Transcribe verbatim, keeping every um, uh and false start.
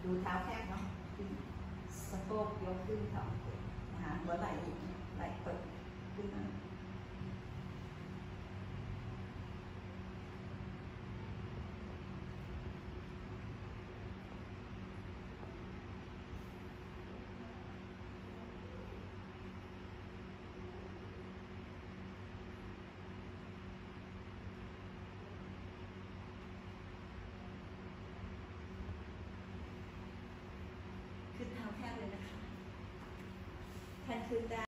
ดูเท้าแคบเนาะสะโพกยกขึ้นท้องนะคะหัวไหล่ไหล่เปิดขึ้นมาขึ้นเท้าแคบเลยนะคะแทนขึ้นได้